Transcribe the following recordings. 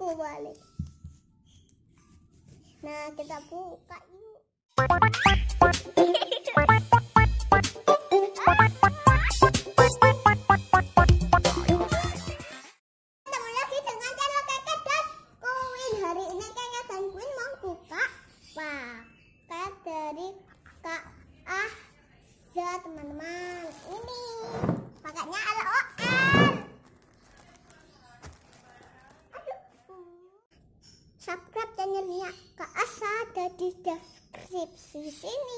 aku balik. Nah, kita buka yuk. Ketemu lagi dengan channel Keke dan Queen. Hari ini Keke dan Queen mau buka paket dari Kak Ahza, teman-teman. Ini paketnya LOL. Subscribe channelnya Kak Ahza, ada di deskripsi sini.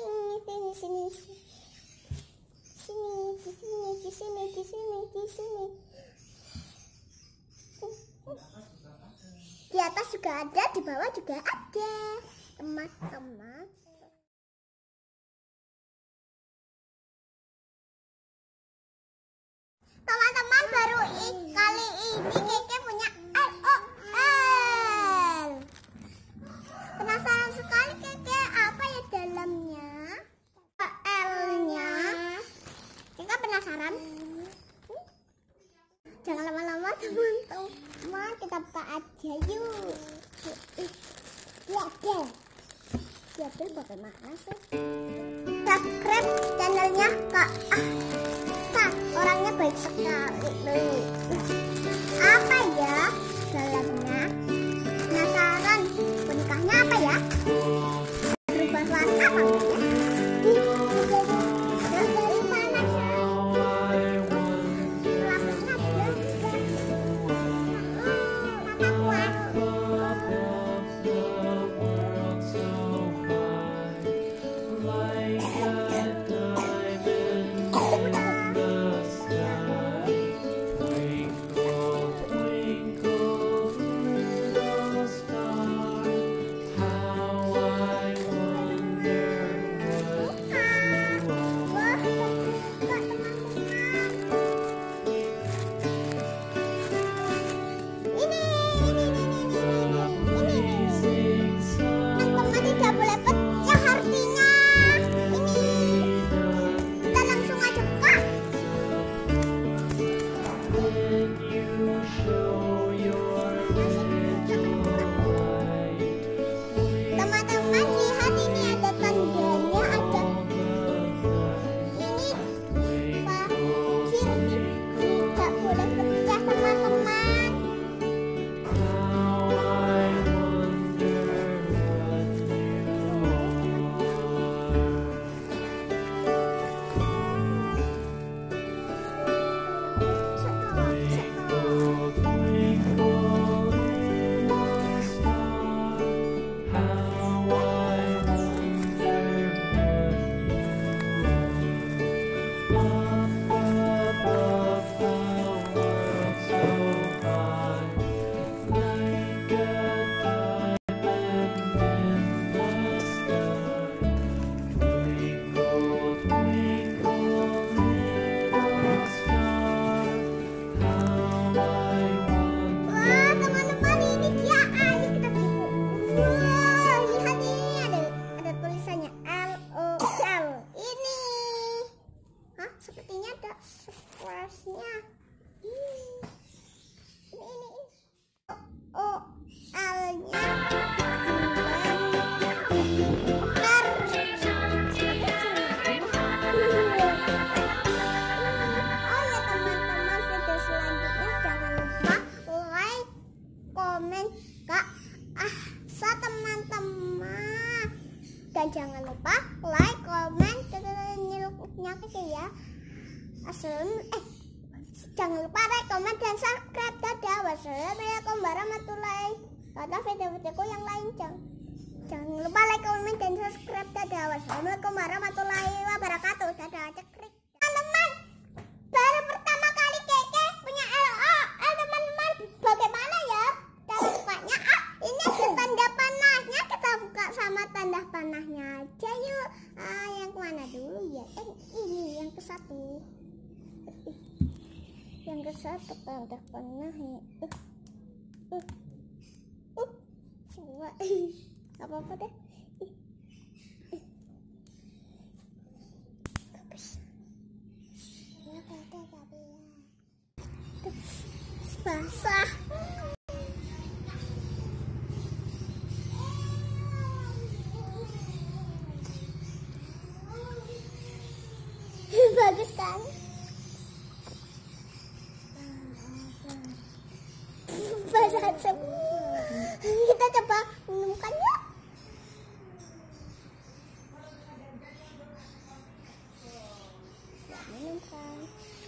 Di atas juga ada, di bawah juga ada, teman-teman. Teman-teman, baru kali ini Keke punya LOL. Penasaran sekali Keke, apa ya dalamnya? L-nya. Keke penasaran? Jangan lama-lama teman-teman, kita buka aja yuk. Ya deh, bagaimana sih? Subscribe channelnya Kak Ahza, orangnya baik sekali loh. Apa ya dalamnya? Penasaran, bonekanya apa ya? Berubah warna apa ya? Dari mana sih? Sepertinya ada surprise-nya. Ini L-nya teman-teman, video selanjutnya jangan lupa like, komen Kak Ahza, teman-teman, dan jangan lupa like, komen channelnya Keke ya. Jangan lupa like, komen, dan subscribe. Dadah, wassalamualaikum warahmatullahi wabarakatuh. Video-videoku yang lain jangan lupa like, komen, dan subscribe. Dadah, wassalamualaikum warahmatullahi wabarakatuh. Dadah, cekrik. Teman-teman, baru pertama kali Keke punya LOL, teman-teman. Bagaimana ya cara bukanya? Ini ada tanda panahnya. Kita buka sama tanda panahnya aja yuk. Yang mana dulu ya? Ini yang ke satu. Yang ke satu tanda panahnya. Coba. Apa-apa deh. Basah. manis kan? Basah asam. Kita coba minumkan ya. Minumkan.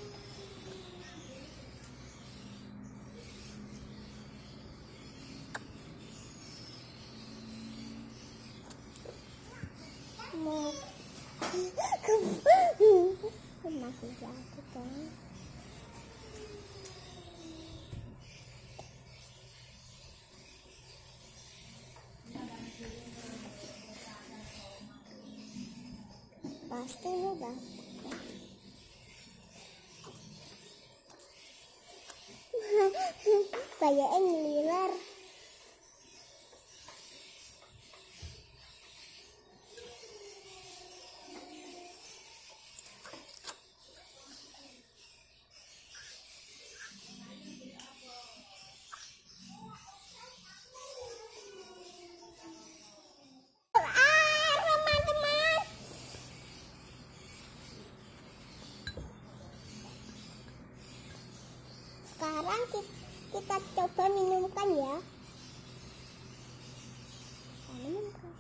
Masih jatuh kan? Pasti udah. Kayak ngiler. Sekarang kita coba minumkan ya. Minumkan.